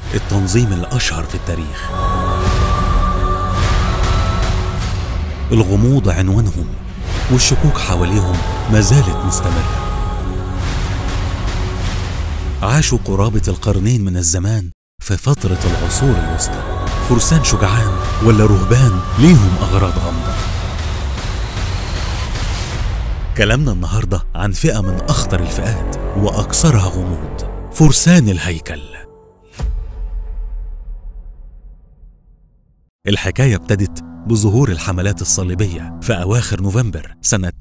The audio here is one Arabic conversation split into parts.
التنظيم الأشهر في التاريخ. الغموض عنوانهم، والشكوك حواليهم ما زالت مستمرة. عاشوا قرابة القرنين من الزمان في فترة العصور الوسطى، فرسان شجعان ولا رهبان ليهم أغراض غامضة. كلامنا النهاردة عن فئة من أخطر الفئات وأكثرها غموض، فرسان الهيكل. الحكاية ابتدت بظهور الحملات الصليبية في أواخر نوفمبر سنة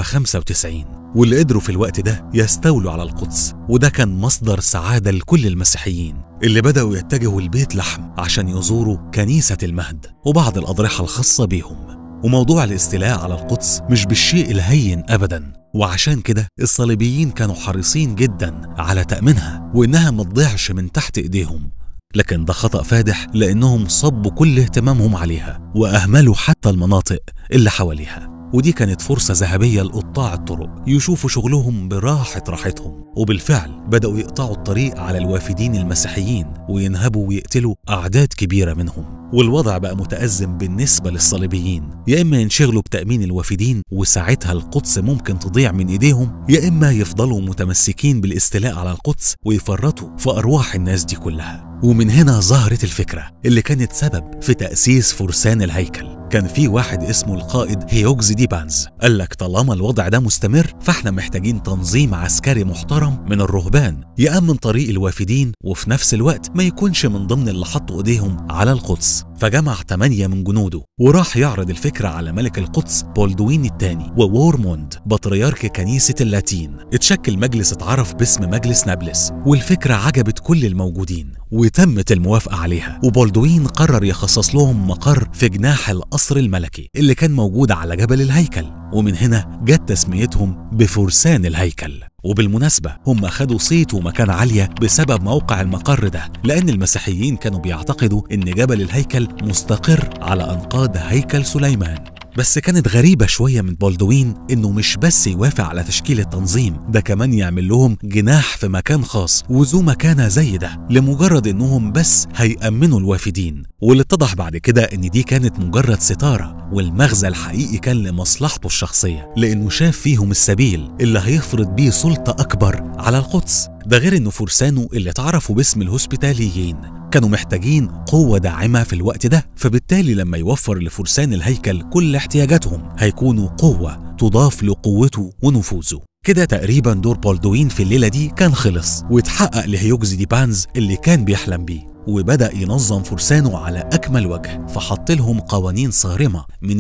1095، واللي قدروا في الوقت ده يستولوا على القدس، وده كان مصدر سعادة لكل المسيحيين اللي بدأوا يتجهوا لبيت لحم عشان يزوروا كنيسة المهد وبعض الأضرحة الخاصة بيهم. وموضوع الاستيلاء على القدس مش بالشيء الهين أبداً، وعشان كده الصليبيين كانوا حريصين جداً على تأمينها وإنها ما تضيعش من تحت إيديهم. لكن ده خطأ فادح، لأنهم صبوا كل اهتمامهم عليها وأهملوا حتى المناطق اللي حواليها. ودي كانت فرصة ذهبية لقطاع الطرق يشوفوا شغلهم راحتهم، وبالفعل بدأوا يقطعوا الطريق على الوافدين المسيحيين وينهبوا ويقتلوا أعداد كبيرة منهم. والوضع بقى متأزم بالنسبة للصليبيين، يا إما ينشغلوا بتأمين الوافدين وساعتها القدس ممكن تضيع من إيديهم، يا إما يفضلوا متمسكين بالاستيلاء على القدس ويفرطوا في أرواح الناس دي كلها. ومن هنا ظهرت الفكرة اللي كانت سبب في تأسيس فرسان الهيكل. كان في واحد اسمه القائد هيوغز ديبانز، قال لك طالما الوضع ده مستمر فاحنا محتاجين تنظيم عسكري محترم من الرهبان يأمن طريق الوافدين، وفي نفس الوقت ما يكونش من ضمن اللي حطوا ايديهم على القدس. فجمع 8 من جنوده وراح يعرض الفكرة على ملك القدس بولدوين الثاني وورموند بطريرك كنيسة اللاتين. اتشكل مجلس اتعرف باسم مجلس نابلس، والفكرة عجبت كل الموجودين وتمت الموافقة عليها. وبولدوين قرر يخصص لهم مقر في جناح القصر الملكي اللي كان موجود على جبل الهيكل، ومن هنا جت تسميتهم بفرسان الهيكل. وبالمناسبة هم خدوا صيت ومكان عالية بسبب موقع المقر ده، لأن المسيحيين كانوا بيعتقدوا إن جبل الهيكل مستقر على أنقاض هيكل سليمان. بس كانت غريبة شوية من بولدوين إنه مش بس يوافق على تشكيل التنظيم، ده كمان يعمل لهم جناح في مكان خاص وذو مكانة زي ده لمجرد إنهم بس هيأمنوا الوافدين. واللي اتضح بعد كده إن دي كانت مجرد ستارة، والمغزى الحقيقي كان لمصلحته الشخصية، لأنه شاف فيهم السبيل اللي هيفرض بيه سلطة أكبر على القدس. ده غير إنه فرسانه اللي اتعرفوا باسم الهوسبيتاليين كانوا محتاجين قوة داعمة في الوقت ده، فبالتالي لما يوفر لفرسان الهيكل كل احتياجاتهم هيكونوا قوة تضاف لقوته ونفوذه. كده تقريبا دور بولدوين في الليلة دي كان خلص، واتحقق لهيوغز ديبانز اللي كان بيحلم بيه، وبدأ ينظم فرسانه على أكمل وجه. فحط لهم قوانين صارمة من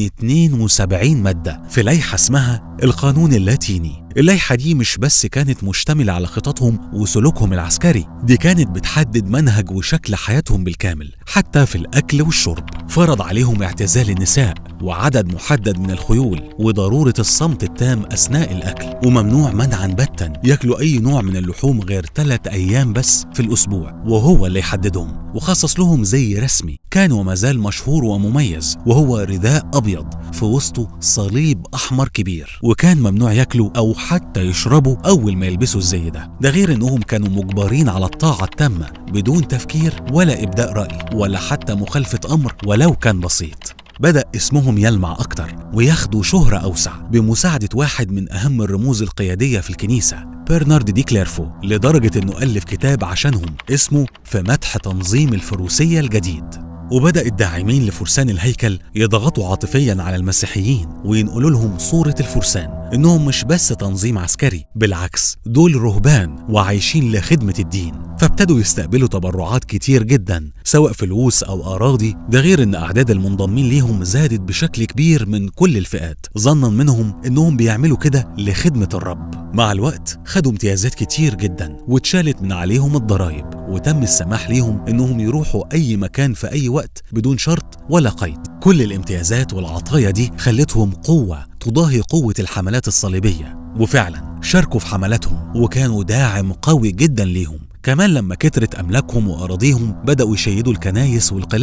72 مادة في لائحة اسمها القانون اللاتيني. اللائحة دي مش بس كانت مشتملة على خططهم وسلوكهم العسكري، دي كانت بتحدد منهج وشكل حياتهم بالكامل، حتى في الأكل والشرب. فرض عليهم اعتزال النساء وعدد محدد من الخيول وضرورة الصمت التام أثناء الأكل، وممنوع منعا باتا ياكلوا أي نوع من اللحوم غير 3 أيام بس في الأسبوع، وهو اللي يحددهم. وخصص لهم زي رسمي كان وما زال مشهور ومميز، وهو رداء أبيض في وسطه صليب أحمر كبير، وكان ممنوع ياكلوا أو حتى يشربوا أول ما يلبسوا الزي ده. ده غير إنهم كانوا مجبرين على الطاعة التامة بدون تفكير ولا إبداء رأي ولا حتى مخالفة أمر ولو كان بسيط. بدأ اسمهم يلمع أكتر وياخدوا شهرة أوسع بمساعدة واحد من أهم الرموز القيادية في الكنيسة، برنارد دي كليرفو، لدرجة إنه ألف كتاب عشانهم اسمه في مدح تنظيم الفروسية الجديد. وبدأ الداعمين لفرسان الهيكل يضغطوا عاطفيا على المسيحيين وينقلوا لهم صورة الفرسان إنهم مش بس تنظيم عسكري، بالعكس دول رهبان وعايشين لخدمة الدين. فابتدوا يستقبلوا تبرعات كتير جدا سواء فلوس أو أراضي. ده غير إن أعداد المنضمين ليهم زادت بشكل كبير من كل الفئات، ظنا منهم إنهم بيعملوا كده لخدمة الرب. مع الوقت خدوا امتيازات كتير جدا واتشالت من عليهم الضرائب، وتم السماح ليهم إنهم يروحوا أي مكان في أي وقت بدون شرط ولا قيد. كل الامتيازات والعطايا دي خلتهم قوة تضاهي قوة الحملات الصليبية، وفعلا شاركوا في حملاتهم وكانوا داعم قوي جدا ليهم. كمان لما كترت أملاكهم وأراضيهم بدأوا يشيدوا الكنايس والقلاع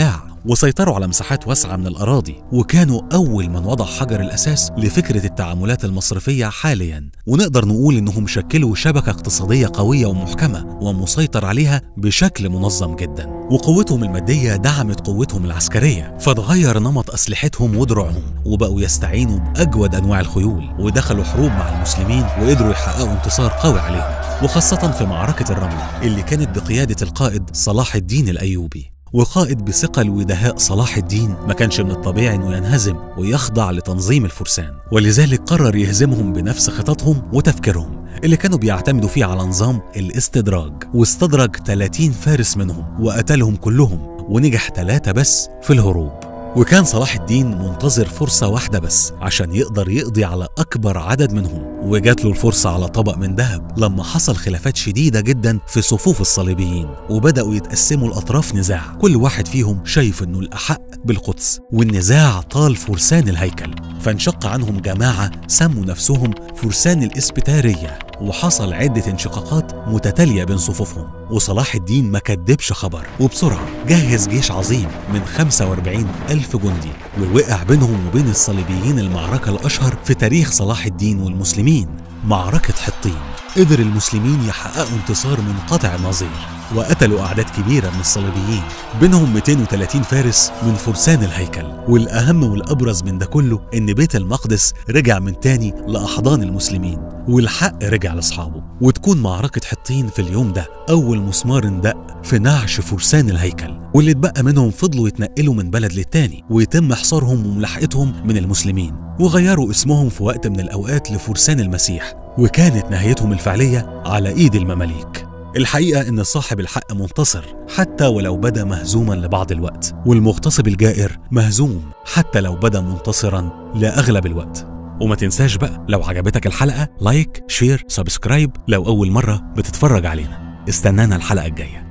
وسيطروا على مساحات واسعة من الأراضي، وكانوا أول من وضع حجر الأساس لفكرة التعاملات المصرفية حاليا. ونقدر نقول إنهم شكلوا شبكة اقتصادية قوية ومحكمة ومسيطر عليها بشكل منظم جدا. وقوتهم المادية دعمت قوتهم العسكرية، فتغير نمط أسلحتهم ودروعهم، وبقوا يستعينوا بأجود أنواع الخيول، ودخلوا حروب مع المسلمين وقدروا يحققوا انتصار قوي عليهم، وخاصة في معركة الرملة اللي كانت بقيادة القائد صلاح الدين الأيوبي. وقائد بثقل ودهاء صلاح الدين ما كانش من الطبيعي انه ينهزم ويخضع لتنظيم الفرسان، ولذلك قرر يهزمهم بنفس خططهم وتفكيرهم اللي كانوا بيعتمدوا فيه على نظام الاستدراج. واستدرج 30 فارس منهم وقتلهم كلهم، ونجح 3 بس في الهروب. وكان صلاح الدين منتظر فرصة واحدة بس عشان يقدر يقضي على أكبر عدد منهم، وجات له الفرصة على طبق من ذهب لما حصل خلافات شديدة جدا في صفوف الصليبيين، وبدأوا يتقسموا الأطراف نزاع، كل واحد فيهم شايف إنه الأحق بالقدس، والنزاع طال فرسان الهيكل، فانشق عنهم جماعة سموا نفسهم فرسان الإسبتارية، وحصل عدة انشقاقات متتالية بين صفوفهم. وصلاح الدين ما كدبش خبر، وبسرعة جهز جيش عظيم من 45,000 جندي، ووقع بينهم وبين الصليبيين المعركة الأشهر في تاريخ صلاح الدين والمسلمين، معركة حطين. قدر المسلمين يحققوا انتصار منقطع النظير، وقتلوا أعداد كبيرة من الصليبيين، بينهم 230 فارس من فرسان الهيكل. والأهم والأبرز من ده كله إن بيت المقدس رجع من تاني لأحضان المسلمين، والحق رجع لأصحابه. وتكون معركة حطين في اليوم ده أول مسمار اندق في نعش فرسان الهيكل، واللي اتبقى منهم فضلوا يتنقلوا من بلد للتاني، ويتم حصارهم وملاحقتهم من المسلمين، وغيروا اسمهم في وقت من الأوقات لفرسان المسيح، وكانت نهايتهم الفعلية على إيد المماليك. الحقيقة إن صاحب الحق منتصر حتى ولو بدا مهزوما لبعض الوقت، والمغتصب الجائر مهزوم حتى لو بدا منتصرا لأغلب الوقت. وما تنساش بقى لو عجبتك الحلقة لايك، شير، سبسكرايب لو أول مرة بتتفرج علينا. استنانا الحلقة الجاية.